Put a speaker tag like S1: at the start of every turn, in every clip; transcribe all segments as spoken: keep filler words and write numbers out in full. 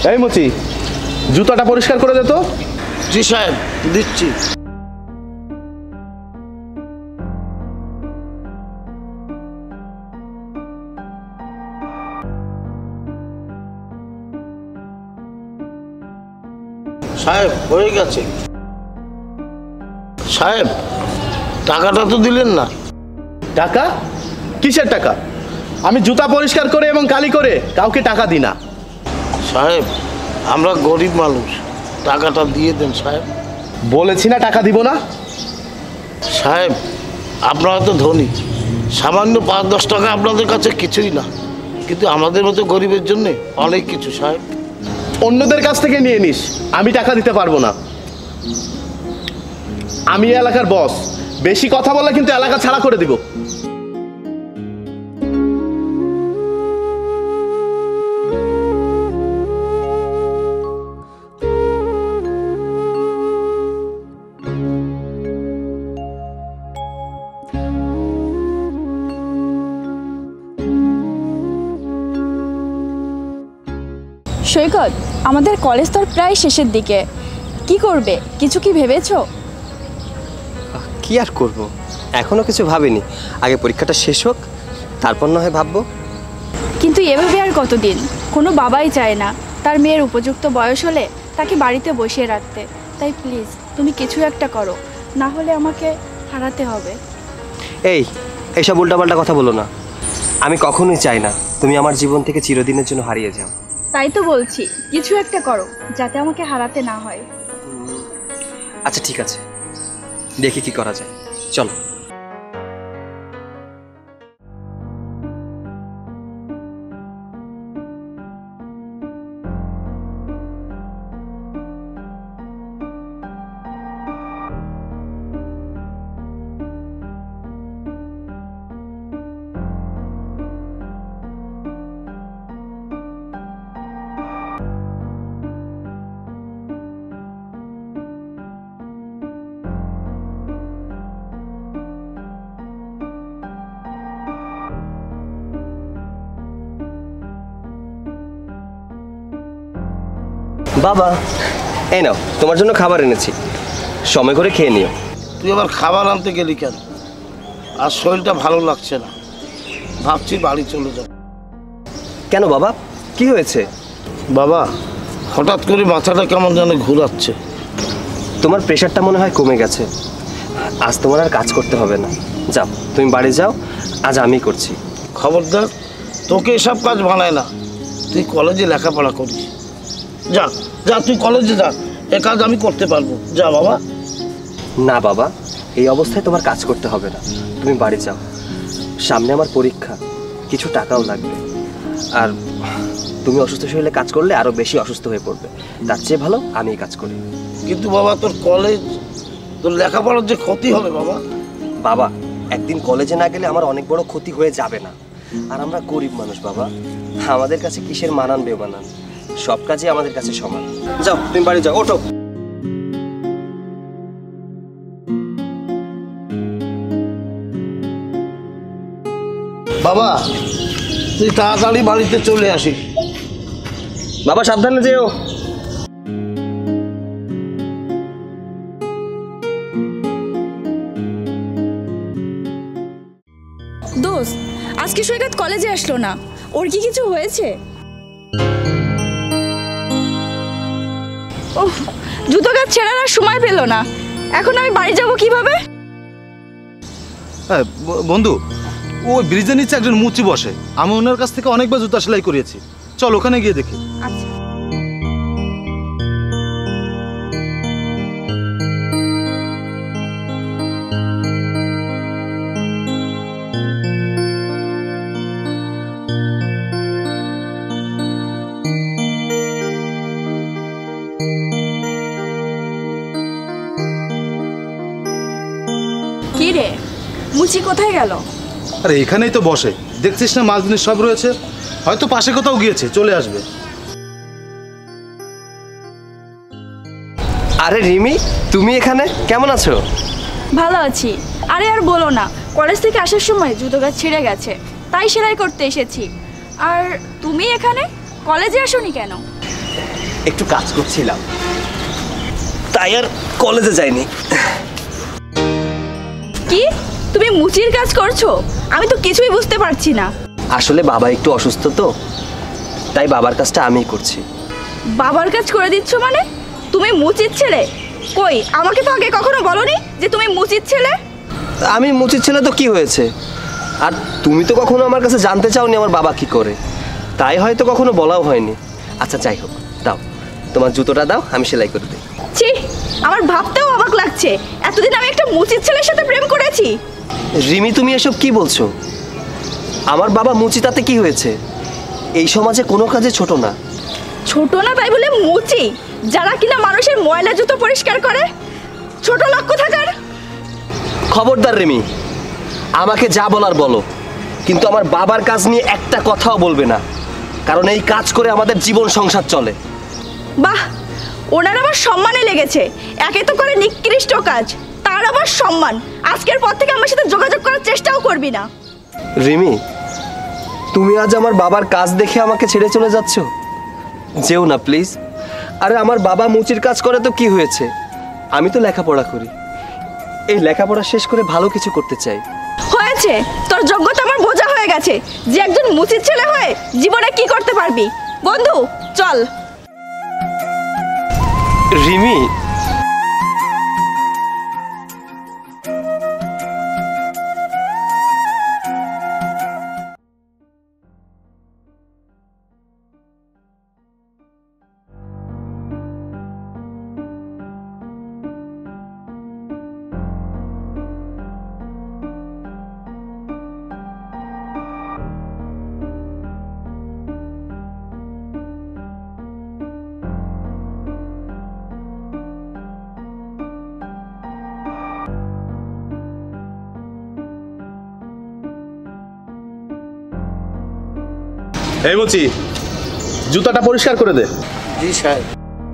S1: এই মুচি, জুতাটা পরিষ্কার করে দে তো।
S2: জি সাহেব, দিচ্ছি। সাহেব হয়ে গেছে। সাহেব টাকাটা তো দিলেন না।
S1: টাকা? কিসের টাকা? আমি জুতা পরিষ্কার করে এবং কালি করে কাউকে টাকা দিই না।
S2: সাহেব আমরা গরিব মানুষ, টাকাটা দিয়ে দেন সাহেব।
S1: বলেছি না টাকা দিব না।
S2: সাহেব আপনারা তো ধনী, সামান্য পাঁচ দশ টাকা আপনাদের কাছে কিছুই না, কিন্তু আমাদের মতো গরিবের জন্য অনেক কিছু সাহেব।
S1: অন্যদের কাছ থেকে নিয়ে নিস, আমি টাকা দিতে পারবো না। আমি এলাকার বস, বেশি কথা বললে কিন্তু এলাকা ছাড়া করে দিব।
S3: সৈকত, আমাদের কলেজ তো প্রায় শেষের দিকে, কি করবে? কিছু কি ভেবেছো?
S4: কি আর করব, এখনো কিছু ভাবিনি। আগে পরীক্ষাটা শেষ হোক, তারপর না হয় ভাববো।
S3: কিন্তু এভাবে আর কতদিন? কোনো বাবাই চায় না তার মেয়ের উপযুক্ত বয়স হলে তাকে বাড়িতে বসিয়ে রাখতে। তাই প্লিজ তুমি কিছু একটা করো, না হলে আমাকে হারাতে হবে।
S4: এই এইসব উল্টাপাল্টা কথা বলো না। আমি কখনোই চাই না তুমি আমার জীবন থেকে চিরদিনের জন্য হারিয়ে যাও।
S3: তাই তো বলছি, কিছু একটা করো যাতে আমাকে হারাতে না হয়।
S4: আচ্ছা ঠিক আছে, দেখি কি করা যায়, চলো। বাবা এই নাও, তোমার জন্য খাবার এনেছি, সময় করে খেয়ে নিও।
S2: তুই আবার খাবার আনতে গেলি কেন? আর শরীরটা ভালো লাগছে না, ভাবছি বাড়ি চলে যাব।
S4: কেন বাবা, কি হয়েছে?
S2: বাবা হঠাৎ করে মাথাটা কেমন যেন ঘোরাচ্ছে।
S4: তোমার প্রেশারটা মনে হয় কমে গেছে, আজ তোমার আর কাজ করতে হবে না। যাও তুমি বাড়ি যাও, আজ আমি করছি।
S2: খবরদার, তোকে এসব কাজ বানায় না, তুই কলেজে লেখাপড়া করিস। যা যা, তুই কলেজে যা, এ কাজ আমি করতে পারবো। যা বাবা।
S4: না বাবা, এই অবস্থায় তোমার কাজ করতে হবে না, তুমি বাড়ি যাও। সামনে আমার পরীক্ষা, কিছু টাকাও লাগবে, আর তুমি অসুস্থ শরীরে কাজ করলে আরো বেশি অসুস্থ হয়ে পড়বে। তার চেয়ে ভালো আমি কাজ করি।
S2: কিন্তু বাবা তোর কলেজ, তোর লেখাপড়ার যে ক্ষতি হবে বাবা।
S4: বাবা একদিন কলেজে না গেলে আমার অনেক বড় ক্ষতি হয়ে যাবে না? আর আমরা গরিব মানুষ বাবা, আমাদের কাছে কিসের মানান বেমানান, সব কাজই আমাদের কাছে সমান। যাও তুমি বাড়ি যাও, ওঠো।
S2: বাবা তুই তাড়াতাড়ি বাড়িতে চলে আসিস।
S4: বাবা সাবধানে যেও।
S3: দোস্ত, আজকে সৈকত কলেজে আসলো না, ওর কি কিছু হয়েছে? ওহ, জুতো গাছ ছেড়ার আর সময় পেল না, এখন আমি বাড়ি যাব কিভাবে?
S5: হ্যাঁ বন্ধু, ওই ব্রিজের নিচে একজন মুচি বসে, আমি ওনার কাছ থেকে অনেকবার জুতা সেলাই করিয়েছি, চল ওখানে গিয়ে দেখি।
S3: আচ্ছা। কি রে, মুচি কোথায় গেল?
S5: আরে এখানেই তো বসে, দেখছিস না মাল জিনিস সব রয়েছে, হয়তো পাশে কোথাও গিয়েছে, চলে আসবে।
S4: আরে রিমি, তুমি এখানে কেমন আছো?
S3: ভালো আছি। আরে আর বলো না, কলেজ থেকে আসার সময় জুতো গাছ ছিঁড়ে গেছে, তাই সেলাই করতে এসেছি। আর তুমি এখানে কলেজে আসোনি কেন?
S4: একটু কাজ করছিলাম, তাই আর কলেজে যাইনি।
S3: কি তুমি মুচির কাজ করছো? আমি তো কিছুই বুঝতে পারছি না।
S4: আসলে বাবা একটু অসুস্থ তো, তাই বাবার কাজটা আমিই করছি।
S3: বাবার কাজ করে দিচ্ছ মানে? তুমি মুচির ছেলে? কই, আমাকে তো আগে কখনো বলনি যে তুমি মুচির ছেলে।
S4: আমি মুচির ছেলে তো কি হয়েছে? আর তুমি তো কখনো আমার কাছে জানতে চাওনি আমার বাবা কি করে, তাই হয়তো কখনো বলাও হয়নি। আচ্ছা যাই হোক, দাও তোমার জুতোটা দাও, আমি সেলাই করে দিই।
S3: ছি, আমার ভাবতেও অবাক লাগছে, এতদিন আমি একটা মুচির ছেলের সাথে প্রেম করেছি।
S4: রিমি, তুমি এসব কি বলছো? আমার বাবা মুচি, তাতে কি হয়েছে? এই সমাজে কোনো কাজে ছোট না।
S3: ছোট না তাই বলে মুচি? যারা কিনা মানুষের ময়লা জুতো পরিষ্কার করে, ছোট লোক কোথাকার।
S4: খবরদার রিমি, আমাকে যা বলার বলো, কিন্তু আমার বাবার কাজ নিয়ে একটা কথাও বলবে না, কারণ এই কাজ করে আমাদের জীবন সংসার চলে।
S3: বাহ, ওনার আবার সম্মানে লেগেছে। একে তো করে নিকৃষ্ট কাজ, তার আবার সম্মান। আজকের পর থেকে আমার সাথে যোগাযোগ করার চেষ্টাও করবি না।
S4: রিমি, তুমি আজ আমার বাবার কাজ দেখে আমাকে ছেড়ে চলে যাচ্ছ? যেও না প্লিজ। আরে আমার বাবা মুচির কাজ করে তো কি হয়েছে? আমি তো লেখাপড়া করি, এই লেখাপড়া শেষ করে ভালো কিছু করতে চাই।
S3: হয়েছে, তোর যোগ্যতা আমার বোঝা হয়ে গেছে যে একজন মুচির ছেলে হয়ে জীবনে কি করতে পারবি। বন্ধু চল।
S4: রিমি,
S1: এই মুচি, জুতাটা পরিষ্কার করে দে।
S2: জি সাহেব।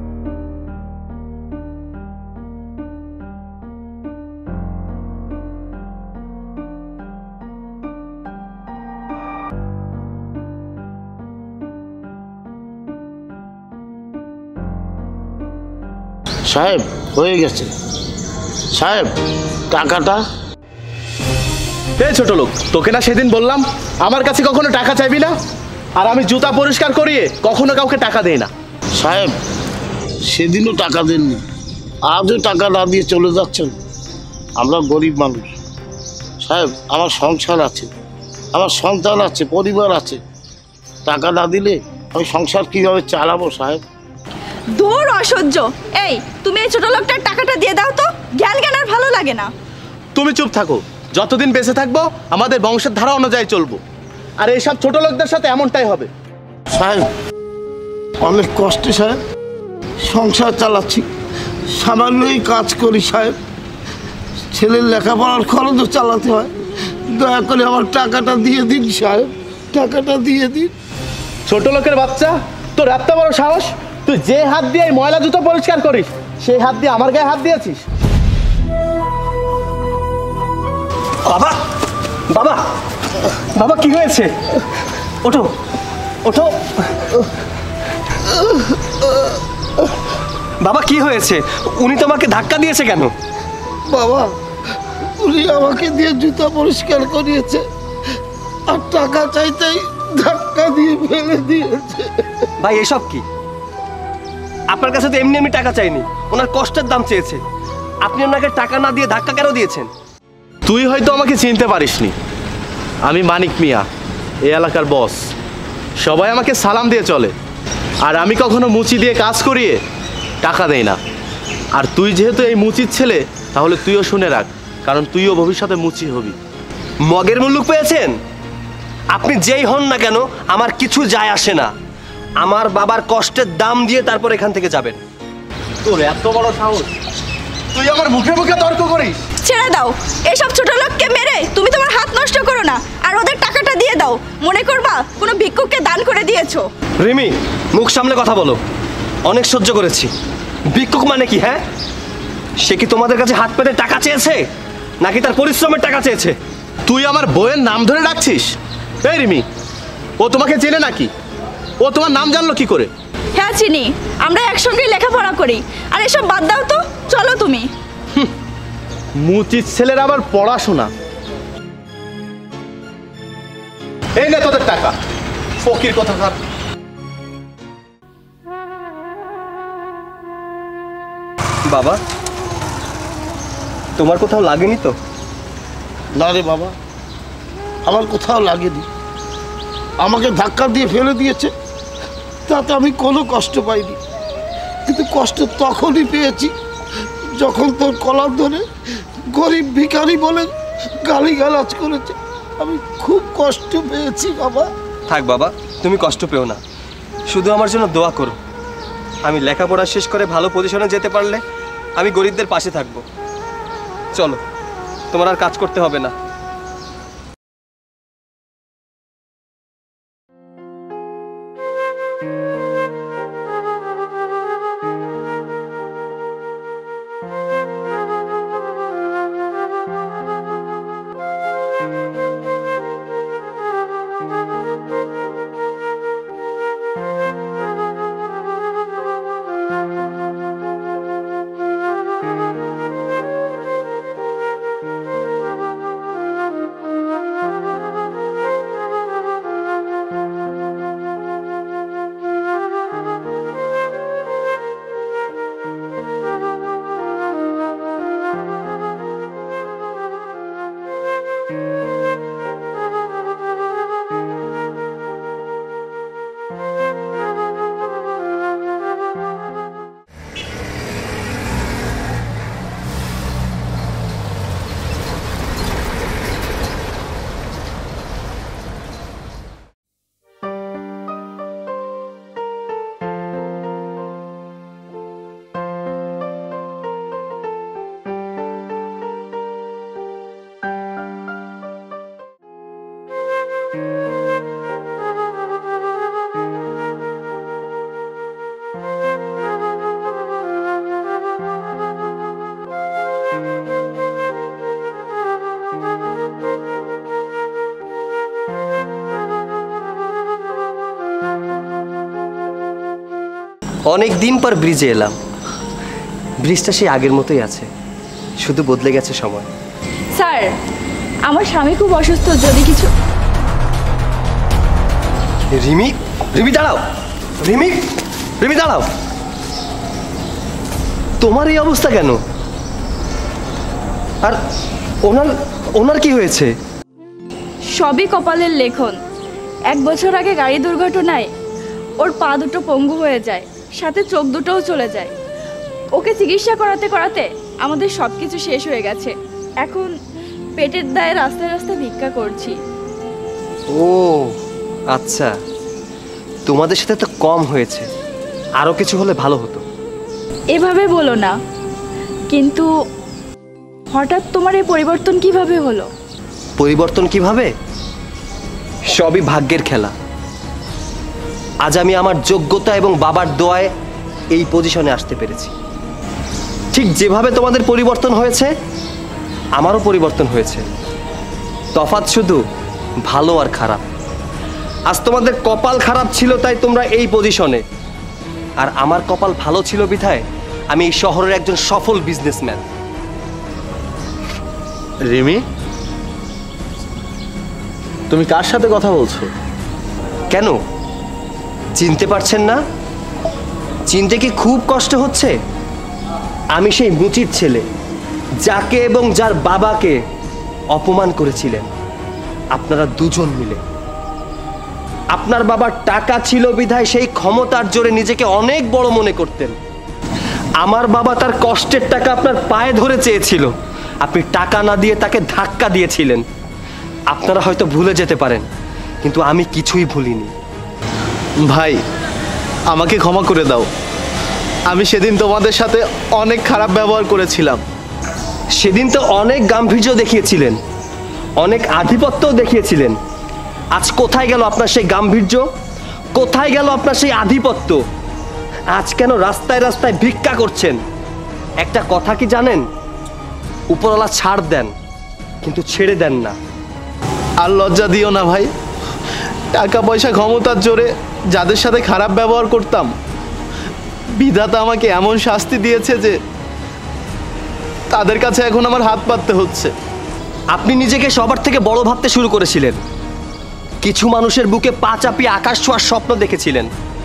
S2: সাহেব হয়ে গেছে। সাহেব টাকাটা।
S1: এই ছোট লোক, তোকে না সেদিন বললাম আমার কাছে কখনো টাকা চাইবি না? আর আমি জুতা পরিষ্কার করিয়ে কখনো কাউকে টাকা দেই না।
S2: সাহেব সেদিনও টাকা দেননি, আজও টাকা না দিয়ে চলে যাচ্ছেন। আমরা গরিব মানুষ সাহেব, আমার সংসার আছে, আমার সন্তান আছে, পরিবার আছে। টাকা না দিলে আমি সংসার কীভাবে চালাবো সাহেব?
S3: দূর অসহ্য। এই তুমি এই ছোট লোকটার টাকাটা দিয়ে দাও তো, জ্ঞান জ্ঞান আর ভালো লাগে না।
S1: তুমি চুপ থাকো, যতদিন বেঁচে থাকবো আমাদের বংশের ধারা অনুযায়ী চলবো, আর এইসব ছোট লোকদের সাথে এমনটাই হবে।
S2: সাহেব অনেক কষ্টে সাহেব সংসার চালাচ্ছি, সামান্যই কাজ করি সাহেব। ছেলের লেখাপড়ার খরচও চালাতে হয়। দয়া করে আমার টাকাটা দিয়ে দিন সাহেব, টাকাটা দিয়ে দিন।
S1: ছোট লোকের বাচ্চা, তোর এত বড় সাহস! তুই যে হাত দিয়ে এই ময়লা জুতো পরিষ্কার করিস, সেই হাত দিয়ে আমার গায়ে হাত দিয়েছিস।
S4: বাবা, বাবা, বাবা কি হয়েছে? ওঠো, ওঠো। বাবা কি হয়েছে? উনি তোমাকে ধাক্কা দিয়েছে কেন?
S2: বাবা, উনি আমাকে দিয়ে জুতা পরিষ্কার করিয়েছে, আর টাকা চাইতেই ধাক্কা দিয়ে ফেলে দিয়েছে।
S4: ভাই এসব কি? আপনার কাছে তো এমনি এমনি টাকা চাইনি, ওনার কষ্টের দাম চেয়েছে। আপনি ওনাকে টাকা না দিয়ে ধাক্কা কেন দিয়েছেন?
S1: তুই হয়তো আমাকে চিনতে পারিসনি, আমি মানিক মিয়া, এই এলাকার বস। সবাই আমাকে সালাম দিয়ে চলে, আর আমি কখনো মুচি দিয়ে কাজ করিয়ে টাকা দেই না। আর তুই যেহেতু এই মুচির ছেলে, তাহলে তুইও শুনে রাখ, কারণ তুইও ভবিষ্যতে মুচি হবি।
S4: মগের মুল্লুক পেয়েছেন? আপনি যেই হন না কেন আমার কিছু যায় আসে না। আমার বাবার কষ্টের দাম দিয়ে তারপর এখান থেকে যাবেন।
S1: তোর এত বড় সাহস, তুই আমার মুখে মুখে তর্ক করিস?
S3: ছেড়ে দাও, এসব ছোট লোককে মেরে তুমি তোমার হাত নষ্ট করো না, আর ওদের টাকাটা দিয়ে দাও। মনে করবা কোনো ভিক্ষুককে দান করে দিয়েছো।
S4: রিমি, মুখ সামলে কথা বলো। অনেক সহ্য করেছি। ভিক্ষুক মানে কি? হ্যাঁ, সে কি তোমাদের কাছে হাত পেতে টাকা চেয়েছে, নাকি তার পরিশ্রমের টাকা চেয়েছে?
S1: তুই আমার বউয়ের নাম ধরে ডাকছিস? এই রিমি, ও তোমাকে চেনে নাকি? ও তোমার নাম জানলো কি করে?
S3: হ্যাঁ চিনি, আমরা একসঙ্গে লেখাপড়া করি। আর এসব বাদ দাও তো, চলো তুমি।
S1: মুচির ছেলের আবার পড়াশোনা। এই না তোদের টাকা, ফকির কোথাকার।
S4: বাবা, তোমার কোথাও লাগেনি তো?
S2: না রে বাবা, আমার কোথাও লাগেনি। আমাকে ধাক্কা দিয়ে ফেলে দিয়েছে, তাতে আমি কোনো কষ্ট পাইনি। কিন্তু কষ্ট তখনই পেয়েছি যখন তোর কলার ধরে গরিব ভিখারি বলে গালিগালাজ করেছে। আমি খুব কষ্ট পেয়েছি বাবা।
S4: থাক বাবা, তুমি কষ্ট পেও না, শুধু আমার জন্য দোয়া করো। আমি লেখাপড়া শেষ করে ভালো পজিশনে যেতে পারলে আমি গরিবদের পাশে থাকবো। চলো, তোমার আর কাজ করতে হবে না। অনেক দিন পর ব্রিজে এলাম। ব্রিজটা সেই আগের মতোই আছে, শুধু বদলে গেছে সময়।
S3: স্যার, আমার স্বামী খুব অসুস্থ, যদি কিছু।
S4: রিমি, রিমি দাঁড়াও, রিমি, রিমি দাঁড়াও। তোমার এই অবস্থা কেন? আর ওনার ওনার কি হয়েছে?
S3: সবই কপালের লেখন। এক বছর আগে গাড়ি দুর্ঘটনায় ওর পা দুটো পঙ্গু হয়ে যায়, সাথে চোখ দুটোও চলে যায়। ওকে চিকিৎসা করাতে করাতে আমাদের সব কিছু শেষ হয়ে গেছে। এখন পেটের দায়ে রাস্তায় রাস্তায় ভিক্ষা করছি।
S4: ও আচ্ছা, তোমাদের সাথে তো কম হয়েছে, আরো কিছু হলে ভালো হতো।
S3: এভাবে বলো না। কিন্তু হঠাৎ তোমার এই পরিবর্তন কিভাবে হলো?
S4: পরিবর্তন কিভাবে? সবই ভাগ্যের খেলা। আজ আমি আমার যোগ্যতা এবং বাবার দোয়ায় এই পজিশনে আসতে পেরেছি। ঠিক যেভাবে তোমাদের পরিবর্তন হয়েছে, আমারও পরিবর্তন হয়েছে। তফাৎ শুধু ভালো আর খারাপ। আজ তোমাদের কপাল খারাপ ছিল তাই তোমরা এই পজিশনে, আর আমার কপাল ভালো ছিল বিধায় আমি এই শহরের একজন সফল বিজনেসম্যান।
S1: রিমি, তুমি কার সাথে কথা বলছো?
S4: কেন, চিনতে পারছেন না? চিনতে কি খুব কষ্ট হচ্ছে? আমি সেই মুচির ছেলে যাকে এবং যার বাবাকে অপমান করেছিলেন আপনারা দুজন মিলে। আপনার বাবার টাকা ছিল বিধায় সেই ক্ষমতার জোরে নিজেকে অনেক বড় মনে করতেন। আমার বাবা তার কষ্টের টাকা আপনার পায়ে ধরে চেয়েছিল, আপনি টাকা না দিয়ে তাকে ধাক্কা দিয়েছিলেন। আপনারা হয়তো ভুলে যেতে পারেন, কিন্তু আমি কিছুই ভুলিনি।
S1: ভাই, আমাকে ক্ষমা করে দাও। আমি সেদিন তোমাদের সাথে অনেক খারাপ ব্যবহার করেছিলাম।
S4: সেদিন তো অনেক গাম্ভীর্য দেখিয়েছিলেন, অনেক আধিপত্যও দেখিয়েছিলেন। আজ কোথায় গেল আপনার সেই গাম্ভীর্য? কোথায় গেল আপনার সেই আধিপত্য? আজ কেন রাস্তায় রাস্তায় ভিক্ষা করছেন? একটা কথা কি জানেন? উপরওয়ালা ছাড় দেন, কিন্তু ছেড়ে দেন না।
S1: আর লজ্জা দিও না ভাই। টাকা পয়সা ক্ষমতার জোরে যাদের সাথে খারাপ ব্যবহার করতাম বিধাতা আমাকে এমন শাস্তি দিয়েছে যে তাদের কাছে এখন আমার হাত পাততে হচ্ছে।
S4: আপনি নিজেকে সবার থেকে বড় ভাবতে শুরু করেছিলেন। কিছু মানুষের বুকে পা চাপিয়ে আকাশ ছোঁয়ার স্বপ্ন দেখেছিলেন।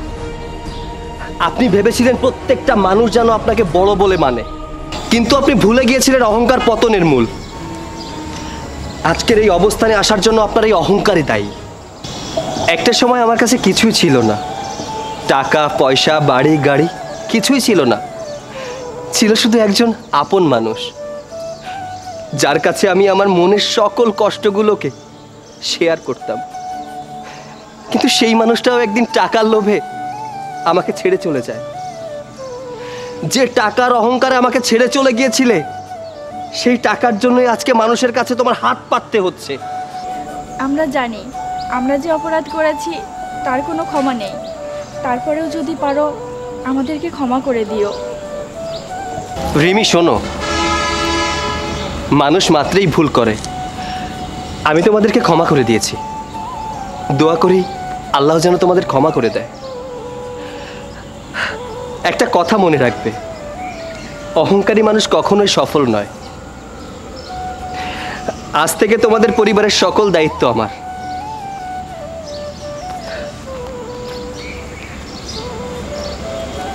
S4: আপনি ভেবেছিলেন প্রত্যেকটা মানুষ যেন আপনাকে বড় বলে মানে, কিন্তু আপনি ভুলে গিয়েছিলেন অহংকার পতনের মূল। আজকের এই অবস্থানে আসার জন্য আপনার এই অহংকারই দায়ী। একটা সময় আমার কাছে কিছুই ছিল না, টাকা পয়সা বাড়ি গাড়ি কিছুই ছিল না, ছিল শুধু একজন আপন মানুষ, যার কাছে আমি আমার মনের সকল কষ্টগুলোকে শেয়ার করতাম। কিন্তু সেই মানুষটাও একদিন টাকার লোভে আমাকে ছেড়ে চলে যায়। যে টাকার অহংকারে আমাকে ছেড়ে চলে গিয়েছিলে, সেই টাকার জন্যই আজকে মানুষের কাছে তোমার হাত পাততে হচ্ছে।
S3: আমরা জানি আমরা যে অপরাধ করেছি তার কোনো ক্ষমা নেই, তারপরেও যদি পারো আমাদেরকে ক্ষমা করে দিও।
S4: রিমি শোনো, মানুষ মাত্রই ভুল করে। আমি তোমাদেরকে ক্ষমা করে দিয়েছি, দোয়া করি আল্লাহ যেন তোমাদের ক্ষমা করে দেয়। একটা কথা মনে রাখবে, অহংকারী মানুষ কখনোই সফল নয়। আজ থেকে তোমাদের পরিবারের সকল দায়িত্ব আমার।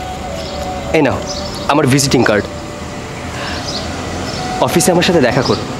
S4: এই নাও আমার ভিজিটিং কার্ড, অফিসে আমার সাথে দেখা করো।